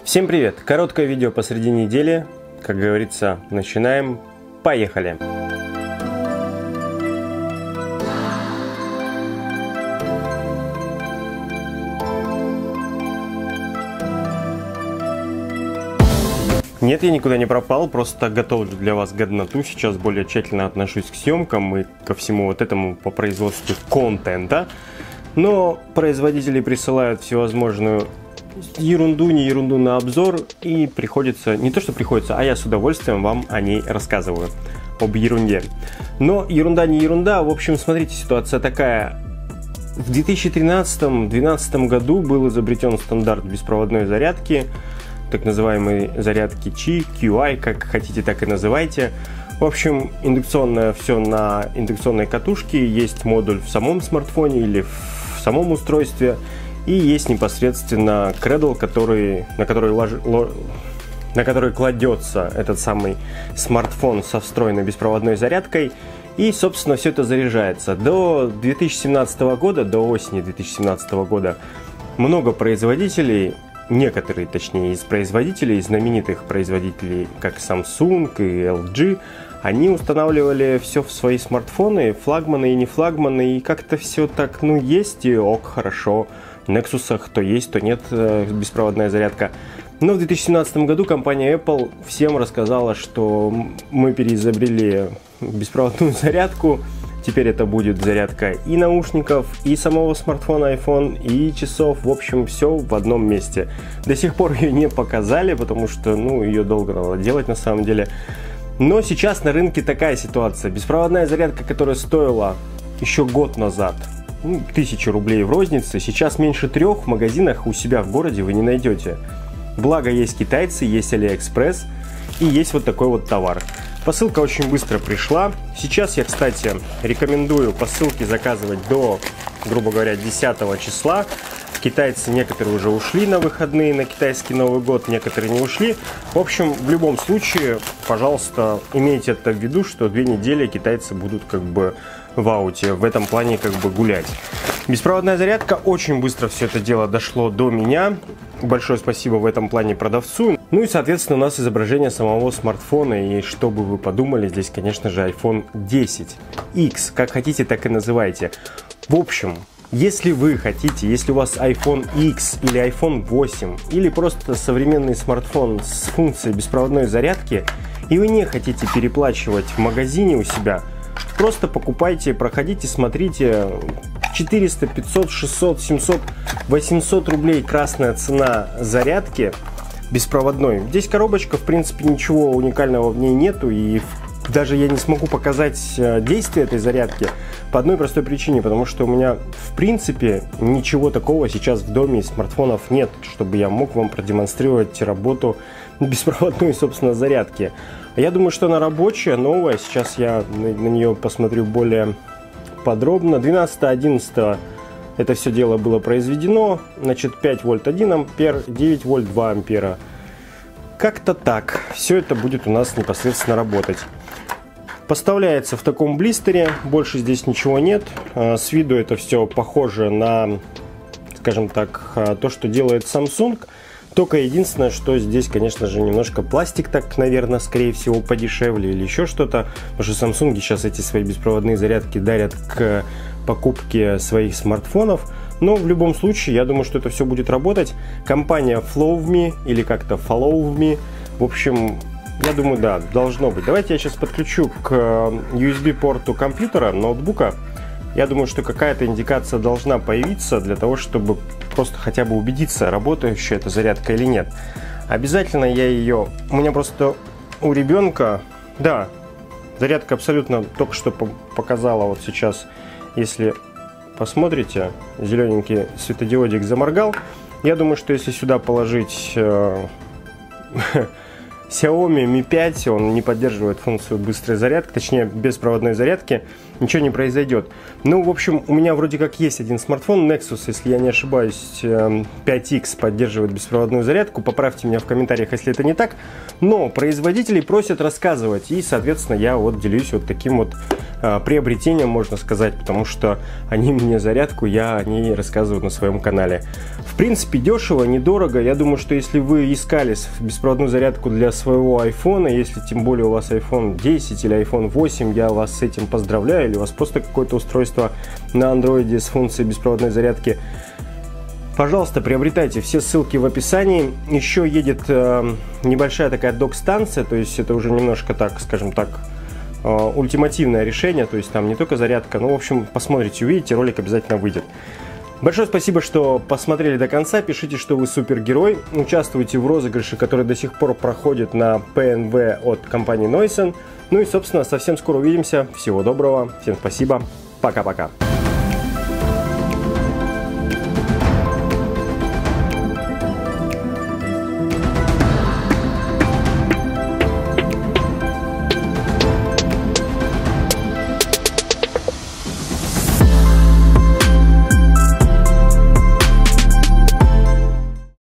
Всем привет! Короткое видео посреди недели. Как говорится, начинаем. Поехали! Нет, я никуда не пропал, просто готовлю для вас годноту. Сейчас более тщательно отношусь к съемкам и ко всему вот этому по производству контента. Но производители присылают всевозможную ерунду, не ерунду на обзор, и приходится, не то что приходится, а я с удовольствием вам о ней рассказываю, об ерунде. Но ерунда не ерунда, в общем, смотрите, ситуация такая. В 2013-2012 году был изобретен стандарт беспроводной зарядки, так называемой зарядки Qi, QI, как хотите, так и называйте. В общем, индукционное все на индукционной катушке, есть модуль в самом смартфоне или в самом устройстве, и есть непосредственно кредл, на который кладется этот самый смартфон со встроенной беспроводной зарядкой. И, собственно, все это заряжается. До 2017 года, до осени 2017 года, много производителей, некоторые, точнее, из производителей, знаменитых производителей, как Samsung и LG, они устанавливали все в свои смартфоны, флагманы и не флагманы, и как-то все так, ну, есть и ок, хорошо. В Nexus то есть, то нет беспроводная зарядка. Но в 2017 году компания Apple всем рассказала, что мы переизобрели беспроводную зарядку. Теперь это будет зарядка и наушников, и самого смартфона iPhone, и часов. В общем, все в одном месте. До сих пор ее не показали, потому что, ну, ее долго надо делать на самом деле. Но сейчас на рынке такая ситуация. Беспроводная зарядка, которая стоила еще год назад 1000 рублей в рознице, сейчас меньше 3 в магазинах у себя в городе вы не найдете. Благо есть китайцы, есть AliExpress и есть вот такой вот товар. Посылка очень быстро пришла. Сейчас я, кстати, рекомендую посылки заказывать до, грубо говоря, 10 числа. Китайцы некоторые уже ушли на выходные, на китайский Новый год, некоторые не ушли. В общем, в любом случае, пожалуйста, имейте это в виду, что 2 недели китайцы будут как бы в ауте, в этом плане как бы гулять. Беспроводная зарядка, очень быстро все это дело дошло до меня. Большое спасибо в этом плане продавцу. Ну и, соответственно, у нас изображение самого смартфона. И что бы вы подумали, здесь, конечно же, iPhone 10X. Как хотите, так и называйте. В общем, если вы хотите, если у вас iPhone X или iPhone 8, или просто современный смартфон с функцией беспроводной зарядки, и вы не хотите переплачивать в магазине у себя, просто покупайте, проходите, смотрите. 400, 500, 600, 700, 800 рублей красная цена зарядки беспроводной. Здесь коробочка, в принципе, ничего уникального в ней нету, и даже я не смогу показать действие этой зарядки по одной простой причине, потому что у меня, в принципе, ничего такого сейчас в доме из смартфонов нет, чтобы я мог вам продемонстрировать работу беспроводной, собственно, зарядки. Я думаю, что она рабочая, новая. Сейчас я на нее посмотрю более подробно. 12-11 это все дело было произведено. Значит, 5 вольт 1 ампер, 9 вольт 2 ампера. Как-то так. Все это будет у нас непосредственно работать. Поставляется в таком блистере. Больше здесь ничего нет. С виду это все похоже на, скажем так, то, что делает Samsung. Только единственное, что здесь, конечно же, немножко пластик, так, наверное, скорее всего, подешевле или еще что-то. Потому что Samsung сейчас эти свои беспроводные зарядки дарят к покупке своих смартфонов. Но в любом случае, я думаю, что это все будет работать. Компания FlowMe или как-то FollowMe. В общем, я думаю, да, должно быть. Давайте я сейчас подключу к USB-порту компьютера, ноутбука. Я думаю, что какая-то индикация должна появиться для того, чтобы просто хотя бы убедиться, работающая эта зарядка или нет. Обязательно я ее... У меня просто у ребенка... Да, зарядка абсолютно только что показала вот сейчас. Если посмотрите, зелененький светодиодик заморгал. Я думаю, что если сюда положить Xiaomi Mi 5, он не поддерживает функцию быстрой зарядки, точнее беспроводной зарядки. ничего не произойдет. Ну, в общем, у меня вроде как есть один смартфон, Nexus, если я не ошибаюсь, 5X поддерживает беспроводную зарядку. Поправьте меня в комментариях, если это не так. Но производители просят рассказывать, и, соответственно, я вот делюсь вот таким вот приобретением, можно сказать, потому что они мне зарядку, я о ней рассказываю на своем канале. В принципе, дешево, недорого. Я думаю, что если вы искали беспроводную зарядку для своего iPhone, если тем более у вас iPhone 10 или iPhone 8, я вас с этим поздравляю, или у вас просто какое-то устройство на Android с функцией беспроводной зарядки, пожалуйста, приобретайте, все ссылки в описании. Еще едет небольшая такая док-станция, то есть это уже немножко так, скажем так, ультимативное решение, то есть там не только зарядка, ну, в общем, посмотрите, увидите, ролик обязательно выйдет. Большое спасибо, что посмотрели до конца, пишите, что вы супергерой, участвуйте в розыгрыше, который до сих пор проходит на PNV от компании Noisen. Ну и, собственно, совсем скоро увидимся, всего доброго, всем спасибо, пока-пока.